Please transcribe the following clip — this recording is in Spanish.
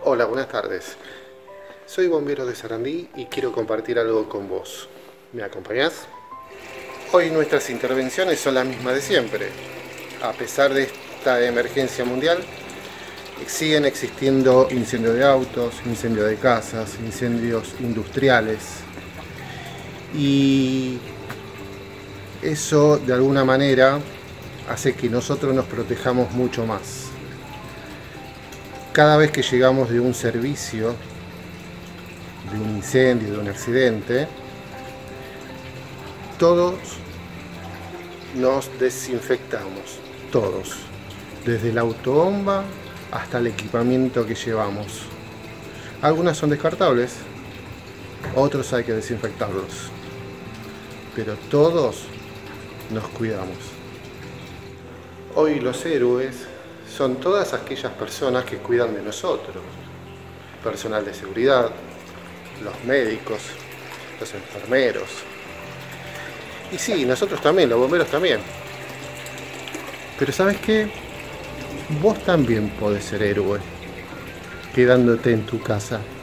Hola, buenas tardes. Soy bombero de Sarandí y quiero compartir algo con vos. ¿Me acompañás? Hoy nuestras intervenciones son las mismas de siempre. A pesar de esta emergencia mundial, siguen existiendo incendios de autos, incendios de casas, incendios industriales. Y eso de alguna manera hace que nosotros nos protejamos mucho más. Cada vez que llegamos de un servicio, de un incendio, de un accidente, todos nos desinfectamos, todos, desde la autobomba hasta el equipamiento que llevamos. Algunas son descartables, otros hay que desinfectarlos, pero todos nos cuidamos. Hoy los héroes son todas aquellas personas que cuidan de nosotros, personal de seguridad, los médicos, los enfermeros. Y sí, nosotros también, los bomberos también. Pero ¿sabes qué? Vos también podés ser héroe, quedándote en tu casa.